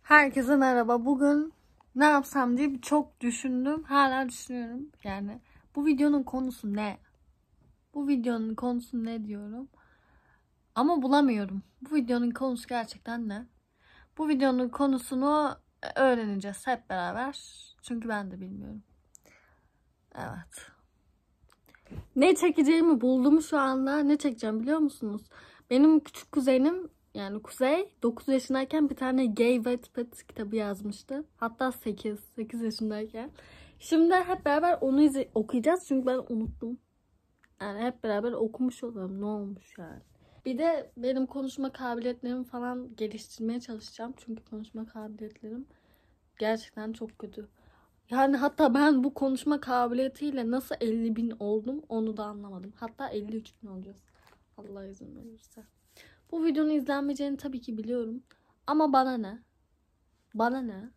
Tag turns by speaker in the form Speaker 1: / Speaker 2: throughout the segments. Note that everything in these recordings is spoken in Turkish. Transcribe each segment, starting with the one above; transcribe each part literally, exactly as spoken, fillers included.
Speaker 1: Herkese merhaba. Bugün ne yapsam diye çok düşündüm. Hala düşünüyorum. Yani bu videonun konusu ne? Bu videonun konusu ne diyorum. Ama bulamıyorum. Bu videonun konusu gerçekten ne? Bu videonun konusunu öğreneceğiz hep beraber. Çünkü ben de bilmiyorum. Evet. Ne çekeceğimi buldum şu anda. Ne çekeceğim biliyor musunuz? Benim küçük kuzenim, yani Kuzey, dokuz yaşındayken bir tane Gay Wattpad kitabı yazmıştı. Hatta sekiz. sekiz yaşındayken. Şimdi hep beraber onu izle- okuyacağız çünkü ben unuttum. Yani hep beraber okumuş olalım. Ne olmuş yani. Bir de benim konuşma kabiliyetlerimi falan geliştirmeye çalışacağım. Çünkü konuşma kabiliyetlerim gerçekten çok kötü. Yani hatta ben bu konuşma kabiliyetiyle nasıl elli bin oldum onu da anlamadım. Hatta elli üç bin olacağız. Allah izin verirse. Bu videonun izlenmeyeceğini tabii ki biliyorum. Ama bana ne? Bana ne?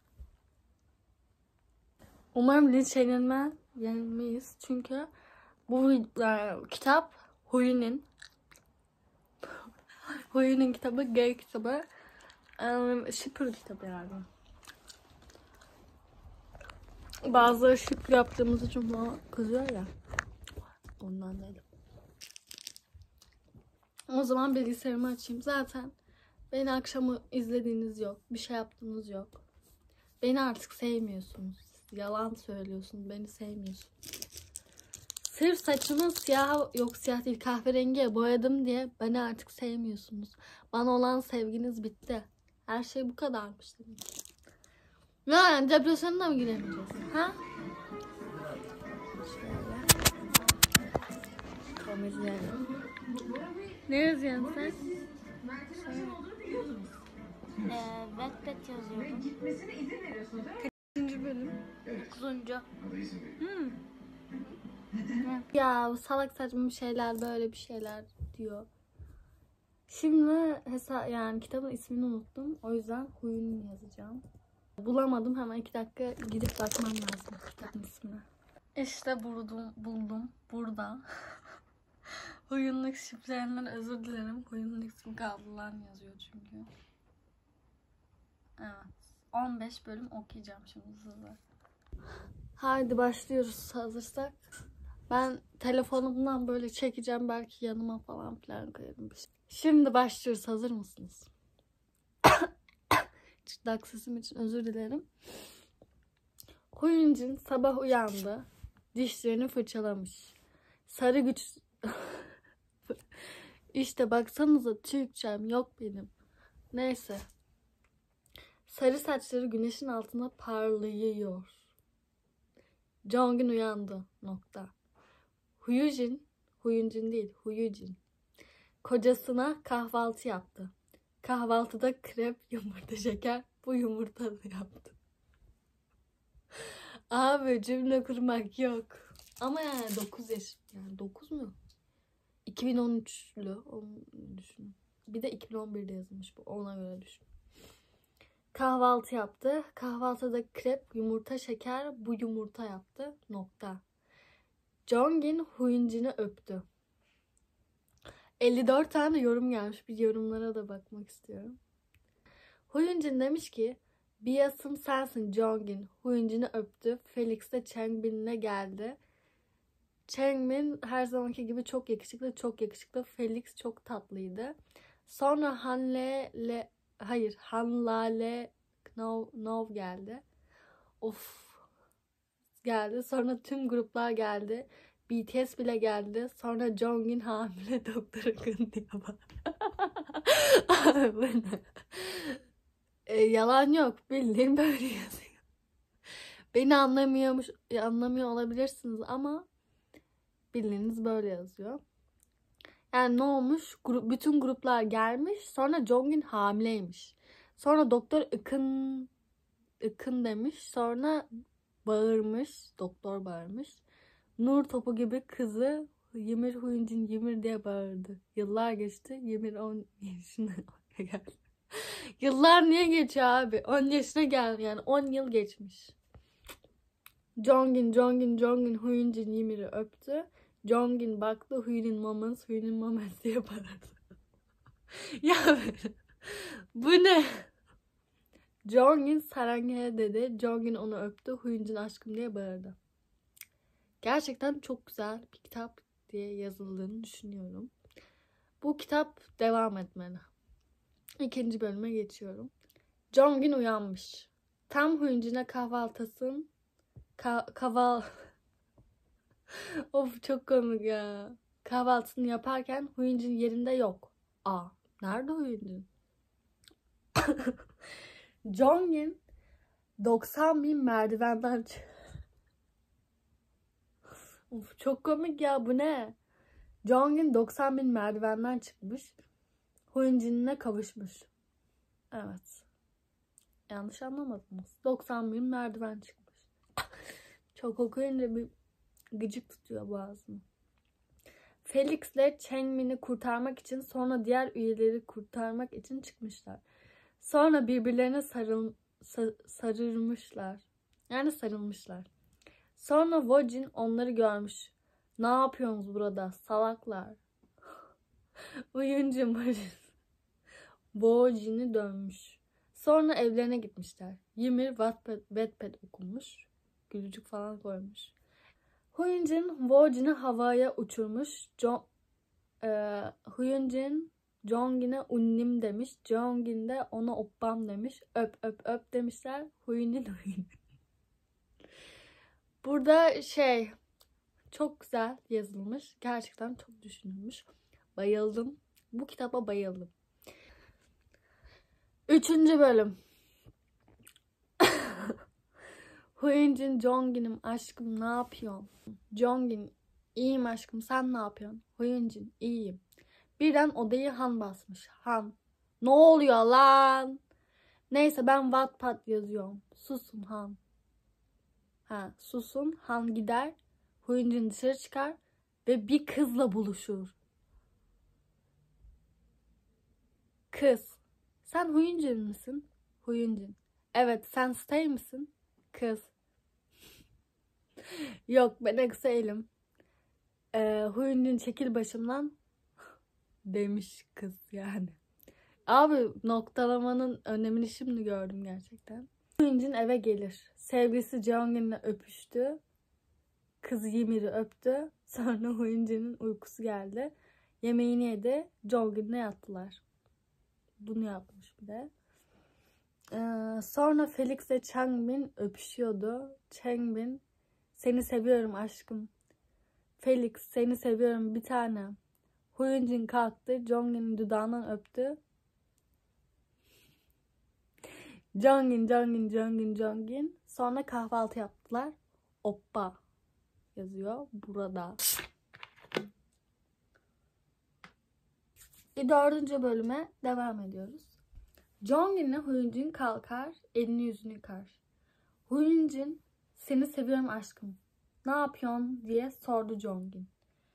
Speaker 1: Umarım linç yenilmez, yenilmeyiz. Çünkü bu e, kitap Huyu'nun Huyu'nun kitabı, gay kitabı. E, şıpır kitabı yani. Bazıları şıpır yaptığımız için bana kızıyor ya. Ondan dedim. O zaman bilgisayarımı açayım. Zaten beni akşamı izlediğiniz yok. Bir şey yaptığınız yok. Beni artık sevmiyorsunuz. Yalan söylüyorsunuz. Beni sevmiyorsunuz. Sırf saçımı siyah, yok siyah değil, kahverengiye boyadım diye beni artık sevmiyorsunuz. Bana olan sevginiz bitti. Her şey bu kadarmış dedim. Yani depresyona mı giremeyeceğiz? Ha? Şöyle. Temizleyelim. Ne yazıyorsun sen?
Speaker 2: Ee, Wattpad yazıyordum.
Speaker 1: Kaçıncı bölüm?
Speaker 2: Dokuzuncu.
Speaker 1: Hmm. Ya salak saçma bir şeyler, böyle bir şeyler diyor. Şimdi hesa yani kitabın ismini unuttum. O yüzden Huyu'nun yazacağım. Bulamadım. Hemen iki dakika gidip bakmam lazım kitabın ismine. İşte buldum. buldum. Burada. Huyunluk şifrelerinden özür dilerim. Huyunluk ismi kaldılar yazıyor çünkü. Evet. on beş bölüm okuyacağım şimdi size. Haydi başlıyoruz hazırsak. Ben telefonumdan böyle çekeceğim, belki yanıma falan filan koyarım bir şey. Şimdi başlıyoruz. Hazır mısınız? Çıtlak sesim için özür dilerim. Huyuncin sabah uyandı. Dişlerini fırçalamış. Sarı güç... İşte baksanıza Türkçem yok benim. Neyse. Sarı saçları güneşin altında parlıyor. Jongin uyandı. Nokta. Huyujin, Huyuncin değil, Huyujin kocasına kahvaltı yaptı. Kahvaltıda krep, yumurta, şeker, bu yumurtalı yaptı. Abi cümle kurmak yok. Ama yani dokuz yaş, yani dokuz mu? iki bin on üçlü onu düşün. Bir de iki bin on birde yazılmış bu, ona göre düşün. Kahvaltı yaptı. Kahvaltıda krep, yumurta, şeker, bu yumurta yaptı. Nokta. Jongin Huyunjin'i öptü. elli dört tane yorum gelmiş. Bir yorumlara da bakmak istiyorum. Huyunjin demiş ki Bias'ım sensin Jongin. Huyunjin'i öptü. Felix de Changbin'le geldi. Changbin her zamanki gibi çok yakışıklı, çok yakışıklı. Felix çok tatlıydı. Sonra Hanle le hayır Hanlale Nov, Nov geldi. Of geldi. Sonra tüm gruplar geldi. B T S bile geldi. Sonra Jongin hamile, Doktor Akın diyor bana. Abi bu ne? E, yalan yok. Bildiğin böyle yazıyor. Beni anlamıyormuş, anlamıyor olabilirsiniz ama bildiğiniz böyle yazıyor. Yani ne olmuş? Grup, bütün gruplar gelmiş. Sonra Jongin hamileymiş. Sonra Doktor Akın Akın demiş. Sonra bağırmış. Doktor bağırmış. Nur topu gibi kızı Ymir Huyuncin Ymir diye bağırdı. Yıllar geçti. Ymir on yaşına geldi. Yıllar niye geçiyor abi? on yaşına geldi yani. on yıl geçmiş. Jongin, Jongin, Jongin Huyuncin Ymir'i öptü. Jongin baktı. Huyun'un maması, Huyun'un maması diye bağırdı. Ya bu ne? Jongin Saranghae dedi. Jongin onu öptü. Huyunjin aşkım diye bağırdı. Gerçekten çok güzel bir kitap diye yazıldığını düşünüyorum. Bu kitap devam etmeli. İkinci bölüme geçiyorum. Jongin uyanmış. Tam Huyunjin'e kahvaltısın. Ka kaval... of çok komik ya. Kahvaltısını yaparken Huyunjin yerinde yok. Aa, nerede Huyunjin? Jongin doksan bin merdivenden çık. Of çok komik ya, bu ne? Jongin doksan bin merdivenden çıkmış. Huyunjin'le kavuşmuş. Evet. Yanlış anlamadınız. doksan bin merdiven çıkmış. Çok okuyunca bir gıcık tutuyor boğazımı. Felix ile Changmin'i kurtarmak için, sonra diğer üyeleri kurtarmak için çıkmışlar. Sonra birbirlerine sarıl, sa, sarılmışlar. Yani sarılmışlar. Sonra Wojin onları görmüş. Ne yapıyorsunuz burada salaklar? Uyunca Wojin'i dönmüş. Sonra evlerine gitmişler. Ymir Wattpad, Wattpad okumuş. Gülücük falan koymuş. Huyunjin Wojin'i havaya uçurmuş. Jo e, Huyunjin Jongin'e unnim demiş. Jongin de ona oppam demiş. Öp öp öp demişler. Huyunjin Huyunjin. Burada şey çok güzel yazılmış. Gerçekten çok düşünülmüş. Bayıldım. Bu kitaba bayıldım. Üçüncü bölüm. Huyunjin Jongin'im aşkım ne yapıyorsun? Jongin iyiyim aşkım sen ne yapıyorsun? Huyunjin iyiyim. Birden odayı Han basmış. Han. Ne oluyor lan? Neyse ben Wattpad yazıyorum. Susun Han. Ha, susun. Han gider. Huyunjin dışarı çıkar ve bir kızla buluşur. Kız. Sen Huyunjin misin? Huyunjin. Evet, sen Stay misin? Kız. Yok, ben Exhal'im. Ee, Huyunjin çekil başımdan demiş kız yani. Abi noktalamanın önemini şimdi gördüm gerçekten. Huyunjin eve gelir. Sevgilisi Jongin'le öpüştü. Kız Ymir'i öptü. Sonra Huyunjin'in uykusu geldi. Yemeğini yedi. Jongin'le yattılar. Bunu yapmış bir de. Ee, sonra Felix ile Changmin öpüşüyordu. Changmin seni seviyorum aşkım. Felix seni seviyorum bir tanem. Huyunjin kalktı. Jongin'in dudağından öptü. Jongin, Jongin, Jongin, Jongin. Sonra kahvaltı yaptılar. Oppa yazıyor burada. Bir dördüncü bölüme devam ediyoruz. Jongin ile Huyunjin kalkar, elini yüzünü yıkar. Huyunjin seni seviyorum aşkım. Ne yapıyorsun diye sordu Jongin.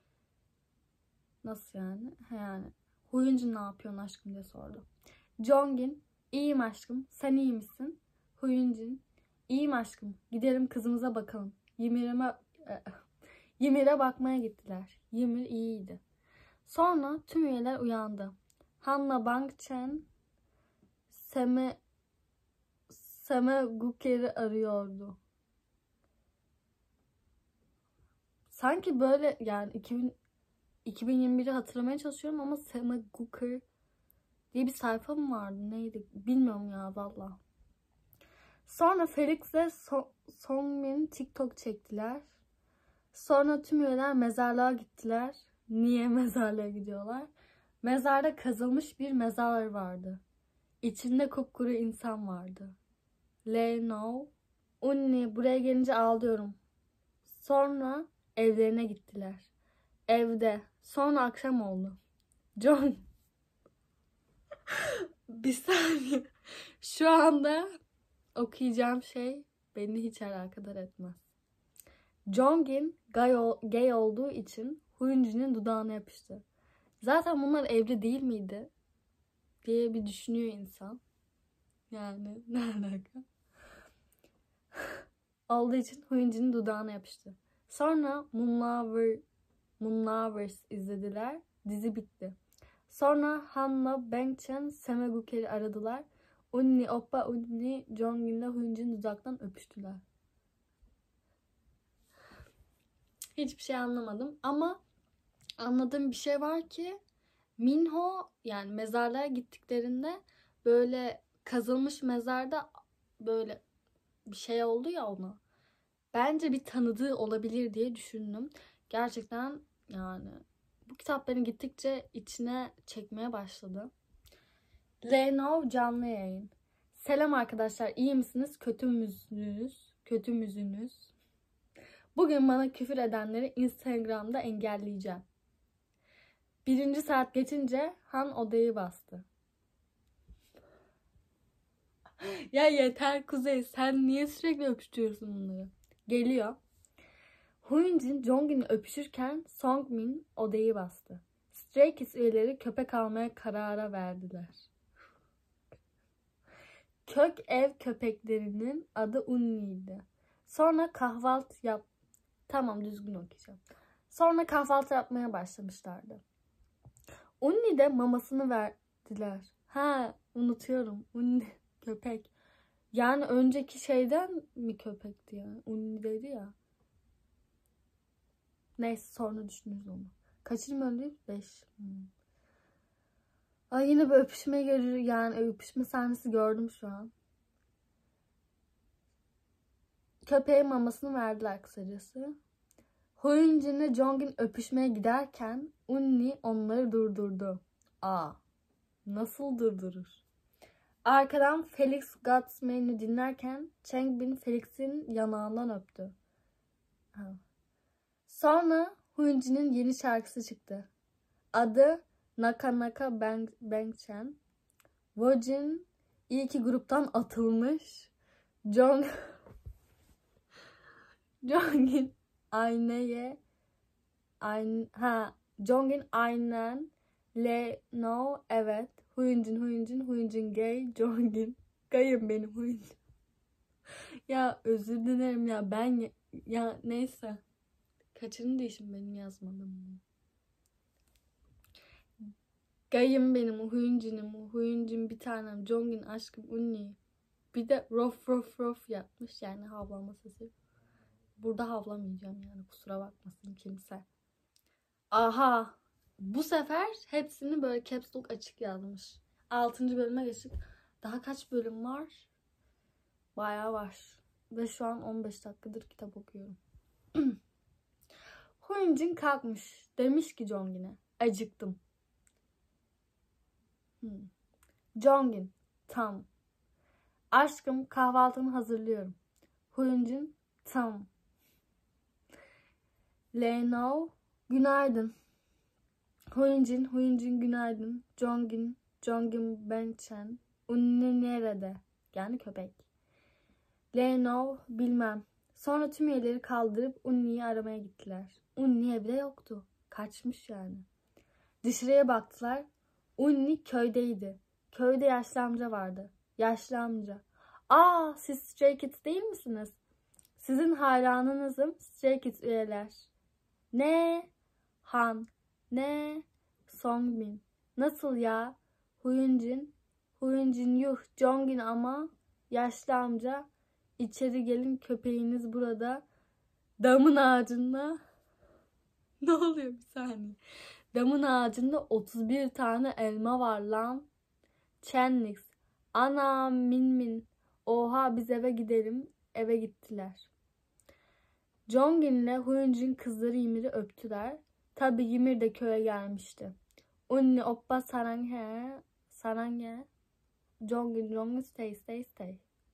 Speaker 1: Nasıl yani? He yani. Huyunjin ne yapıyorsun aşkım diye sordu. Jongin iyiyim aşkım. Sen iyi misin? Huyunjin iyiyim aşkım. Gidelim kızımıza bakalım. Ymir'e Ymir'e bakmaya gittiler. Ymir iyiydi. Sonra tüm üyeler uyandı. Hanna Bangchen Seme Seme Guker'i arıyordu. Sanki böyle yani iki bin, iki bin yirmi biri hatırlamaya çalışıyorum ama Seme Guker diye bir sayfa mı vardı neydi bilmiyorum ya valla. Sonra Felix'le so Songmin TikTok çektiler. Sonra tüm üyeler mezarlığa gittiler. Niye mezarlığa gidiyorlar? Mezarda kazılmış bir mezar vardı. İçinde kupkuru insan vardı. Leno, Unni buraya gelince ağlıyorum. Sonra evlerine gittiler. Evde. Sonra akşam oldu. John. Bir saniye. Şu anda okuyacağım şey beni hiç alakadar etmez. Jongin gay, gay olduğu için Huyunjin'in dudağına yapıştı. Zaten bunlar evli değil miydi? Diye bir düşünüyor insan. Yani ne alaka? Olduğu için Huyunjin'in dudağına yapıştı. Sonra Moonlover, Moonlovers izlediler. Dizi bitti. Sonra Hanna Bangchen Seme Guker'i aradılar. Unni, Oppa, Unni, Jongin ile Hyunjin uzaktan öpüştüler. Hiçbir şey anlamadım ama anladığım bir şey var ki Minho yani mezarlığa gittiklerinde böyle kazılmış mezarda böyle bir şey oldu ya ona. Bence bir tanıdığı olabilir diye düşündüm. Gerçekten yani bu kitap beni gittikçe içine çekmeye başladı. Leno canlı yayın. Selam arkadaşlar, iyi misiniz? Kötü müsünüz? Kötü müsünüz? Bugün bana küfür edenleri Instagram'da engelleyeceğim. Birinci saat geçince Han odayı bastı. Ya yeter Kuzey, sen niye sürekli öpüştürüyorsun bunları? Geliyor. Hyunjin Jonggin'i öpüşürken Songmin odayı bastı. Stray Kids üyeleri köpek almaya karara verdiler. Kök ev köpeklerinin adı Unni'ydi. Sonra kahvaltı yap... Tamam, düzgün okuyacağım. Sonra kahvaltı yapmaya başlamışlardı. Unni de mamasını verdiler. Ha, unutuyorum. Unni köpek. Yani önceki şeyden mi köpekti yani? Unni dedi ya. Neyse, sonra düşünürüz onu. Kaçıncı bölümdeyiz? Beş. Hmm. Ay, yine bir öpüşme görür yani öpüşme sahnesi gördüm şu an. Köpeğe mamasını verdiler kısacası. Hyunjin ile Jongin öpüşmeye giderken Unni onları durdurdu. Aa, nasıl durdurur? Arkadan Felix Godsmain'i dinlerken Changbin Felix'in yanağından öptü. Ha. Sonra Hyunjin'in yeni şarkısı çıktı. Adı Naka Naka Bang Bangchen. Wojin iyi ki gruptan atılmış. Jong Jongin aynaya Ayn ha Jongin aynen Le No evet Hyunjin Hyunjin Hyunjin gay Jongin gayım benim Hyunjin. Ya özür dilerim ya ben ya, ya neyse. Kaçıncı değişim benim yazmadım. Gayım benim, Hyunjin'im, Hyunjin bir tanem, Jongin aşkım, Unni. Bir de rof rof rof yapmış yani havlama sesi. Burada havlamayacağım yani, kusura bakmasın kimse. Aha, bu sefer hepsini böyle caps lock açık yazmış. altıncı bölüme geçtik. Daha kaç bölüm var? Bayağı var. Ve şu an on beş dakikadır kitap okuyorum. Hyunjin kalkmış. Demiş ki Jonggin'e, acıktım. Hmm. Jongin, tam. Aşkım, kahvaltımı hazırlıyorum. Hyunjin, tam. Leno, günaydın. Hyunjin, Hyunjin günaydın. Jongin, Jongin Bangchen. Unni nerede? Yani köpek. Leno, bilmem. Sonra tüm üyeleri kaldırıp Unni'yi aramaya gittiler. Unni evde yoktu. Kaçmış yani. Dışarıya baktılar. Unni köydeydi. Köyde yaşlı amca vardı. Yaşlı amca. Aa, siz Stray Kids değil misiniz? Sizin hayranınızım Stray Kids üyeler. Ne? Han. Ne? Songmin. Nasıl ya? Hyunjin. Hyunjin yuh. Jongin ama. Yaşlı amca. İçeri gelin, köpeğiniz burada. Damın ağacında. Ne oluyor bir saniye? Damın ağacında otuz bir tane elma var lan. Chenlix. Ana min min. Oha, biz eve gidelim. Eve gittiler. Jongin ile Hyunjin kızları Ymir'i öptüler. Tabi Ymir de köye gelmişti. Unni oppa saranghe. Saranghe. Jongin Jongin stay stay stay.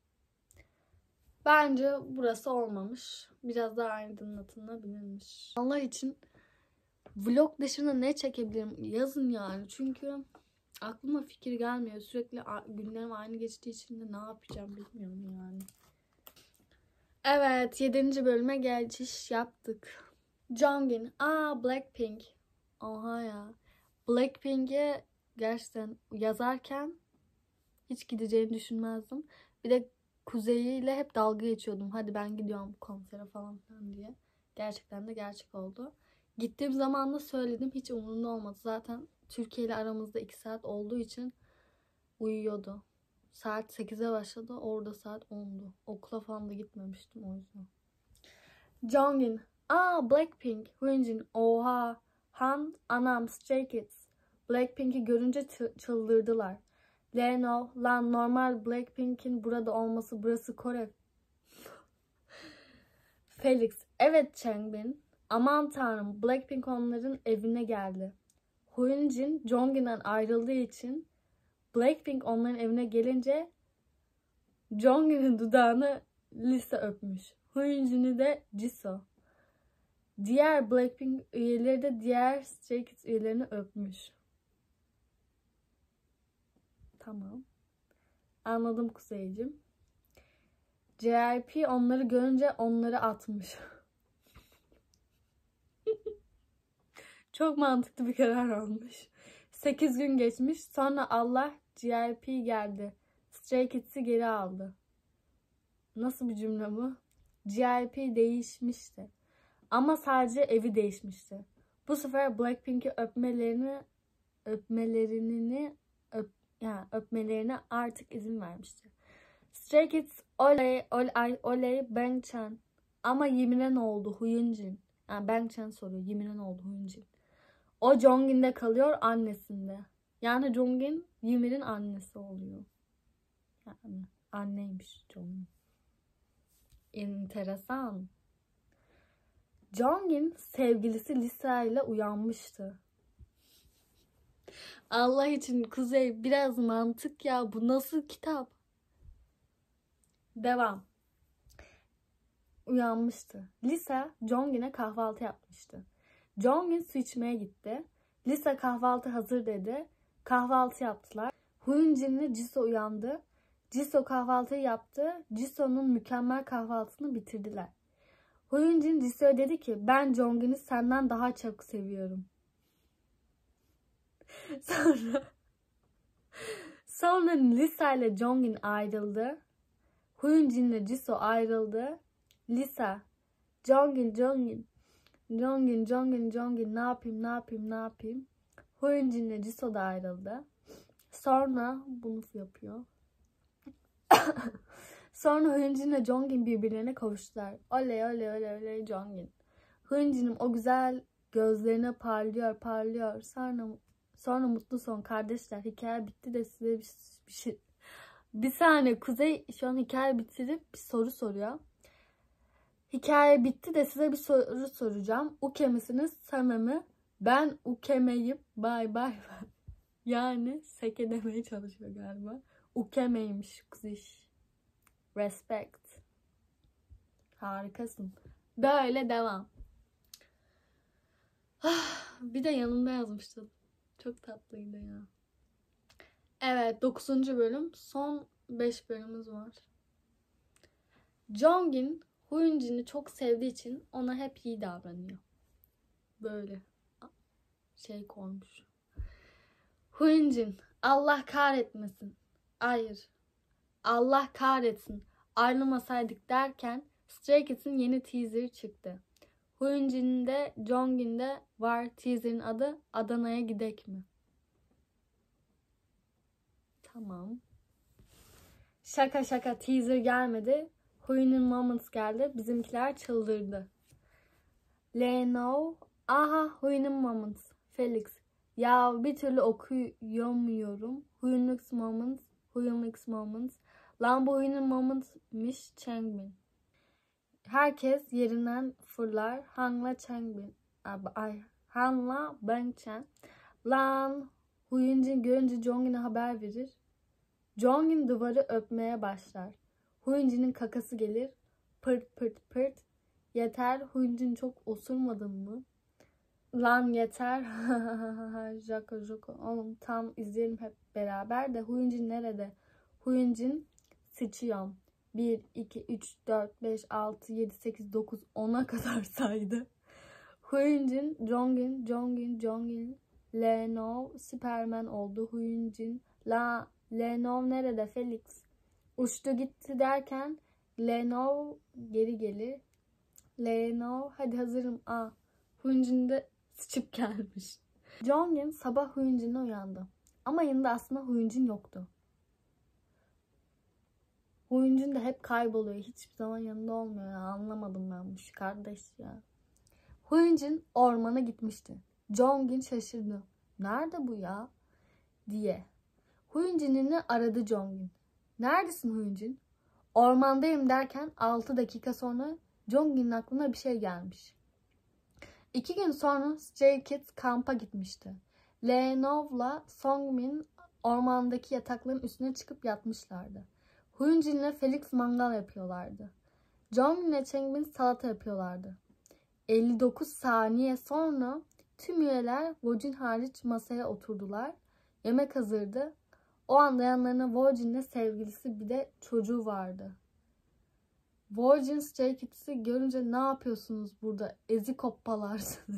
Speaker 1: Bence burası olmamış. Biraz daha aydınlatılabilirmiş. Allah için vlog dışında ne çekebilirim? Yazın yani. Çünkü aklıma fikir gelmiyor. Sürekli günlerim aynı geçtiği için de ne yapacağım bilmiyorum yani. Evet, yedinci bölüme geçiş yaptık. Jongin. Aa, Blackpink. Oha ya. Blackpink'e gerçekten yazarken hiç gideceğini düşünmezdim. Bir de Kuzey ile hep dalga geçiyordum. Hadi ben gidiyorum konsere falan filan diye. Gerçekten de gerçek oldu. Gittiğim zaman da söyledim. Hiç umurumda olmadı. Zaten Türkiye ile aramızda iki saat olduğu için uyuyordu. Saat sekize başladı. Orada saat ondu. Okula falan da gitmemiştim o yüzden. Jongin. Aa, Blackpink. Hyunjin. Oha. Han. Anam. Stray Kids. Blackpink'i görünce çıldırdılar. Leno. Lan normal Blackpink'in burada olması, burası Kore. Felix. Evet Changbin. Aman tanrım, Blackpink onların evine geldi. Hyunjin Jonghyun'dan ayrıldığı için Blackpink onların evine gelince Jonghyun'un dudağını Lisa öpmüş. Hyunjin'i de Jisoo. Diğer Blackpink üyeleri de diğer Stray Kids üyelerini öpmüş. Tamam. Anladım Kuzeyciğim. J Y P onları görünce onları atmış. Çok mantıklı bir karar olmuş. sekiz gün geçmiş. Sonra Allah J Y P geldi. Stray Kids'i geri aldı. Nasıl bir cümle bu? J Y P değişmişti. Ama sadece evi değişmişti. Bu sefer Blackpink'i öpmelerini öpmelerini öp, yani öpmelerine artık izin vermişti. Stray Kids oley oley oley Bangchan. Ama Yimine ne oldu Hyunjin? Yani Bangchan soruyor. Yimine ne oldu Hyunjin? O Jonghyun'de kalıyor, annesinde. Yani Jonghyun Yimir'in annesi oluyor. Yani anneymiş Jonghyun. Enteresan. Jonghyun sevgilisi Lisa ile uyanmıştı. Allah için Kuzey, biraz mantık ya. Bu nasıl kitap? Devam. Uyanmıştı. Lisa Jonghyun'a kahvaltı yapmıştı. Jonghyun su içmeye gitti. Lisa kahvaltı hazır dedi. Kahvaltı yaptılar. Hyunjin'le Jisoo uyandı. Jisoo kahvaltıyı yaptı. Jisoo'nun mükemmel kahvaltısını bitirdiler. Hyunjin Jisoo'ya dedi ki ben Jonghyun'u senden daha çok seviyorum. Sonra sonra Lisa ile Jonghyun ayrıldı. Hyunjin ile Jisoo ayrıldı. Lisa Jonghyun Jonghyun Jonghyun Jonghyun Jonghyun ne yapayım ne yapayım ne yapayım. Hyunjin ile Jisoo da ayrıldı. Sonra bunu yapıyor. Sonra Hyunjin ile Jonghyun birbirlerine kavuştular. Oley oley oley oley Jonghyun. Hyunjin'in o güzel gözlerine parlıyor parlıyor. Sonra sonra mutlu son kardeşler. Hikaye bitti de size bir, bir şey. Bir saniye Kuzey şu an hikaye bitirip bir soru soruyor. Hikaye bitti de size bir soru soracağım. Uke misiniz? Seme mi? Ben ukemeyim. Bay bay. Yani seke demeye çalışıyor galiba. Ukemeymiş Kuziş. Respect. Harikasın. Böyle devam. Bir de yanımda yazmıştım. Çok tatlıydı ya. Evet, dokuzuncu bölüm. Son beş bölümümüz var. Jonghyun Hyunjin'i çok sevdiği için ona hep iyi davranıyor. Böyle şey koymuş. Hyunjin, Allah kahretmesin. Hayır. Allah kahretsin. Ayrılmasaydık derken Stray Kids'in yeni teaser çıktı. Hyunjin'de, Jonghyun'de var teaser'ın adı Adana'ya gidek mi? Tamam. Şaka şaka teaser gelmedi. Hyun'un Moments geldi. Bizimkiler çıldırdı. Leno. Aha Hyun'un Moments. Felix. Ya bir türlü okuyamıyorum. Hyun's Moments. Hyun's Moments. Lan bu Hyun'un Moments'miş Changbin. Herkes yerinden fırlar. Han'la Changbin. Ay, Han'la Bangchan. Lan Hyunjin görünce Jonghyun'a haber verir. Jonghyun duvarı öpmeye başlar. Hyunjin'in kakası gelir. Pırt pırt pırt. Yeter. Hyunjin çok osurmadın mı? Lan yeter. Jaka jaka. Oğlum tam izleyelim hep beraber de. Hyunjin nerede? Hyunjin sıçıyorum. bir, iki, üç, dört, beş, altı, yedi, sekiz, dokuz, ona kadar saydı. Hyunjin, Jonghyun, Jonghyun, Jonghyun. Leno, Superman oldu. Hyunjin. La, Leno nerede Felix? Uçtu gitti derken Leno geri gelir. Leno hadi hazırım. Aa, Hyunjin de sıçıp gelmiş. Jonghyun sabah Hyunjin'e uyandı. Ama yanında aslında Hyunjin yoktu. Huyunjin de hep kayboluyor. Hiçbir zaman yanında olmuyor ya. Anlamadım ben bu şu kardeş ya. Huyunjin ormana gitmişti. Jongin şaşırdı. Nerede bu ya? Diye. Huyunjin'i aradı Jongin. Neredesin Huyunjin? Ormandayım derken altı dakika sonra Jongin'in aklına bir şey gelmiş. İki gün sonra Stray Kids kampa gitmişti. Leenov'la Songmin ormandaki yatakların üstüne çıkıp yatmışlardı. Huyunjin'le Felix mangal yapıyorlardı. Jongmin'le Changbin salata yapıyorlardı. elli dokuz saniye sonra tüm üyeler Wojin hariç masaya oturdular. Yemek hazırdı. O anda yanlarına Wojin'le sevgilisi bir de çocuğu vardı. Wojin Stray Kids'i görünce ne yapıyorsunuz burada ezik hoppalar?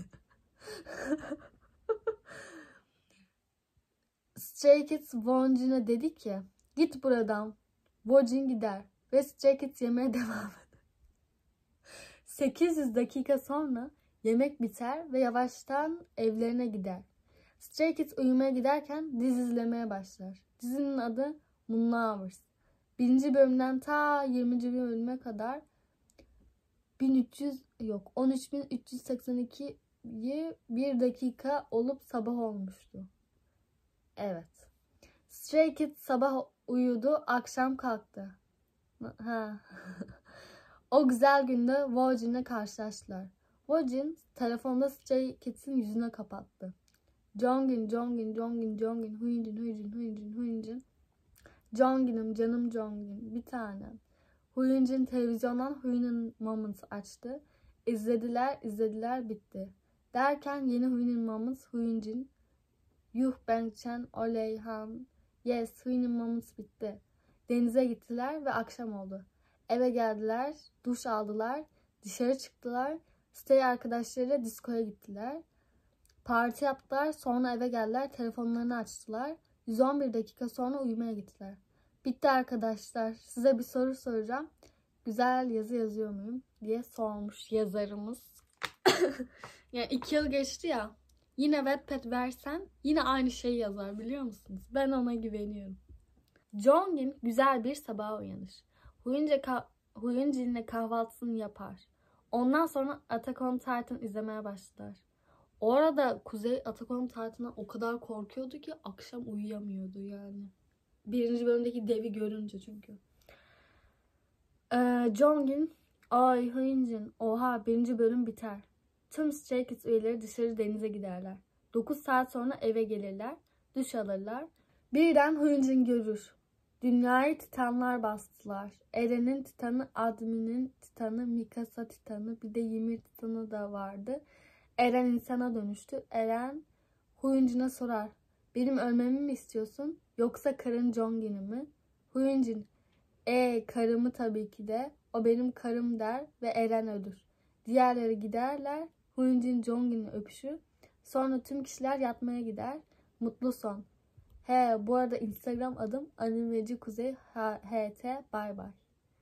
Speaker 1: Stray Kids Wojin'e dedi ki git buradan. Wojin gider ve Stray Kids yemeye devam eder. sekiz yüz dakika sonra yemek biter ve yavaştan evlerine gider. Stray Kids uyumaya giderken dizi izlemeye başlar. Dizinin adı Moon Lovers. Birinci bölümden ta yirminci bölüme kadar bin üç yüz yok on üç bin üç yüz seksen iki'yi bir dakika olup sabah olmuştu. Evet. Stray Kids sabah uyudu, akşam kalktı. Ha. O güzel günde Wojin'le karşılaştılar. Wojin telefonda Stray Kids'in yüzüne kapattı. Jongin, Jongin, Jongin, Jongin, Huyunjin, Huyunjin, Huyunjin, Huyunjin. Jongin'im, canım Jongin, bir tanem. Huyunjin televizyondan Huyunjin Moments açtı. İzlediler, izlediler, bitti. Derken yeni Huyunjin Moments, Huyunjin. Yuh Bangchen, oley han. Yes, Huyunjin Moments bitti. Denize gittiler ve akşam oldu. Eve geldiler, duş aldılar, dışarı çıktılar. Stay arkadaşlarıyla diskoya gittiler. Parti yaptılar, sonra eve geldiler, telefonlarını açtılar. yüz on bir dakika sonra uyumaya gittiler. Bitti arkadaşlar. Size bir soru soracağım. Güzel yazı yazıyor muyum diye sormuş yazarımız. Yani iki yıl geçti ya. Yine Wattpad versen yine aynı şeyi yazar biliyor musunuz? Ben ona güveniyorum. Jongin güzel bir sabah uyanır. Huyunjin'le kahvaltısını yapar. Ondan sonra Attack on Titan izlemeye başlar. O arada Kuzey Attack on Titan'a o kadar korkuyordu ki akşam uyuyamıyordu yani. Birinci bölümdeki devi görünce çünkü. Ee, Jongin, ay Huyunjin, oha birinci bölüm biter. Tüm Stray Kids üyeleri dışarı denize giderler. dokuz saat sonra eve gelirler, duş alırlar. Birden Huyunjin görür. Dünyayı titanlar bastılar. Eren'in titanı, Admin'in titanı, Mikasa titanı, bir de Ymir titanı da vardı. Eren insana dönüştü. Eren Huyunjin'e sorar. Benim ölmemi mi istiyorsun? Yoksa karın Jongin'i mi? Huyunjin, e karımı tabii ki de. O benim karım der ve Eren ölür. Diğerleri giderler. Huyunjin Jongin'i öpüşür. Sonra tüm kişiler yatmaya gider. Mutlu son. He, bu arada Instagram adım Animeci Kuzey H T. Bay bay.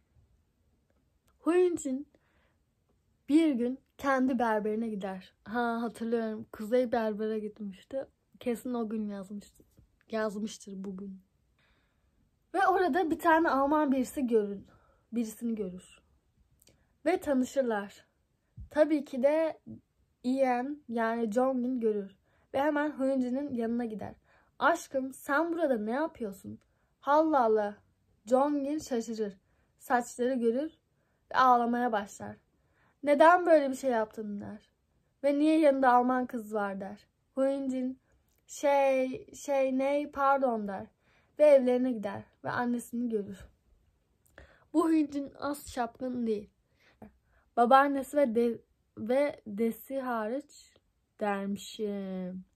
Speaker 1: Huyunjin bir gün kendi berberine gider. Ha hatırlıyorum. Kuzey berbere gitmişti. Kesin o gün yazmıştır. Yazmıştır bugün. Ve orada bir tane Alman birisi görür. Birisini görür. Ve tanışırlar. Tabii ki de Ian yani Jongin görür. Ve hemen Huyunjin'in yanına gider. Aşkım sen burada ne yapıyorsun? Allah Allah. Jongin şaşırır. Saçları görür ve ağlamaya başlar. Neden böyle bir şey yaptın der. Ve niye yanında Alman kız var der. Huyunjin şey şey ney pardon der. Ve evlerine gider ve annesini görür. Bu Huyunjin az şapkın değil. Babaannesi ve de, ve desi hariç dermişim.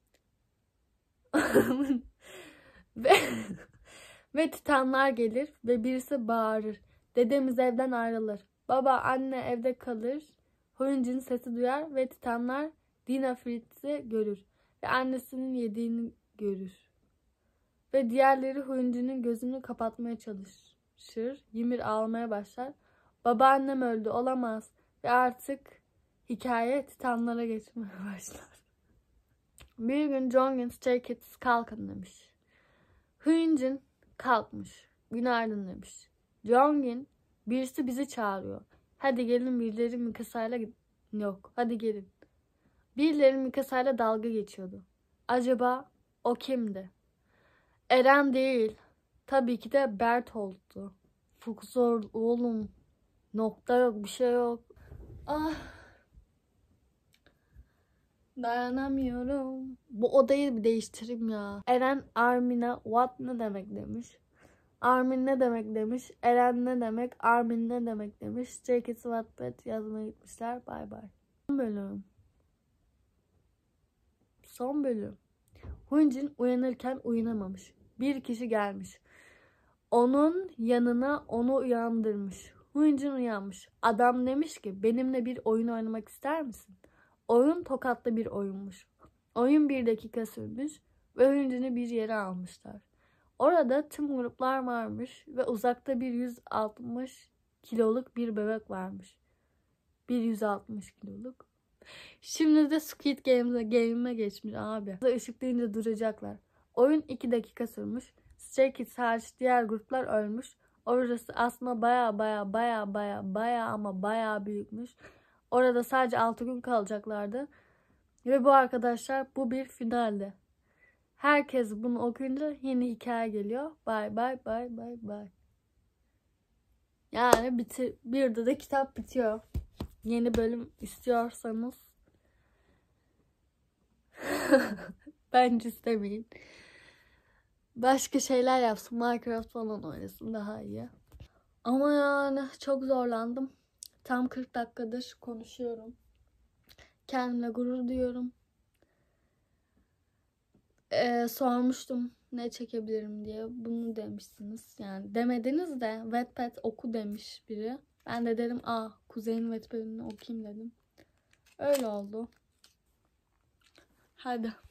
Speaker 1: ve, ve titanlar gelir ve birisi bağırır. Dedemiz evden ayrılır. Baba anne evde kalır. Huyunjin sesi duyar ve titanlar Dina Fritz'i görür. Ve annesinin yediğini görür. Ve diğerleri Huyunjin'in gözünü kapatmaya çalışır. Ymir ağlamaya başlar. Babaannem öldü olamaz. Ve artık hikaye titanlara geçmeye başlar. Bir gün Jongin Stray Kids kalkın demiş. Huyunjin kalkmış. Günaydın demiş. Jongin, birisi bizi çağırıyor. Hadi gelin, birileri Mikasa'yla git. Yok, hadi gelin. Birileri Mikasa'yla dalga geçiyordu. Acaba o kimdi? Eren değil. Tabii ki de Bertolt'tu. Çok zor oğlum. Nokta yok, bir şey yok. Ah. Dayanamıyorum. Bu odayı bir değiştireyim ya. Eren Armin'e what ne demek demiş. Armin ne demek demiş. Eren ne demek. Armin ne demek demiş. Stray Kids Wattpad yazmaya gitmişler. Bay bay. Son bölüm. Son bölüm. Hunjin uyanırken uyanamamış. Bir kişi gelmiş. Onun yanına onu uyandırmış. Hunjin uyanmış. Adam demiş ki benimle bir oyun oynamak ister misin? Oyun tokatlı bir oyunmuş. Oyun bir dakika sürmüş ve Hunjin'i bir yere almışlar. Orada tüm gruplar varmış ve uzakta bir yüz altmış kiloluk bir bebek varmış. Bir yüz altmış kiloluk. Şimdi de Squid Game'e game'e geçmiş abi. Işıklayınca duracaklar. Oyun iki dakika sürmüş. Stray Kids hariç diğer gruplar ölmüş. Orası aslında baya baya baya baya baya ama baya büyükmüş. Orada sadece altı gün kalacaklardı. Ve bu arkadaşlar bu bir finaldi. Herkes bunu okuyunca yeni hikaye geliyor. Bye bye bye bye bye. Yani bitir, bir de, de kitap bitiyor. Yeni bölüm istiyorsanız bence istemeyin. Başka şeyler yapsın. Minecraft falan oynasın, daha iyi. Ama yani çok zorlandım. Tam kırk dakikadır konuşuyorum. Kendimle gurur duyuyorum. Ee, sormuştum ne çekebilirim diye. Bunu demişsiniz. Yani demediniz de Wattpad oku demiş biri. Ben de dedim aa Kuzey'in Wattpad'ini okuyayım dedim. Öyle oldu. Hadi.